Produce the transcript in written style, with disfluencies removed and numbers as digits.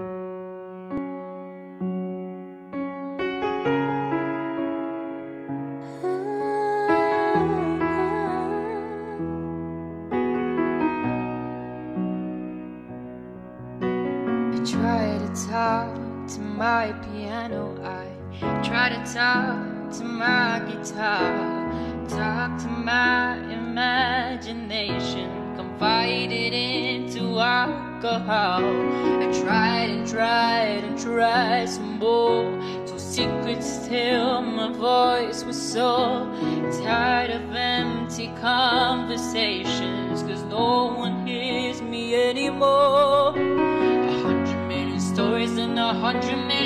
I try to talk to my piano, I try to talk to my guitar, talk to my imagination, confide it into alcohol. I tried and tried and tried some more, so secret still my voice was so tired of empty conversations, 'cause no one hears me anymore. 100 million stories and 100 million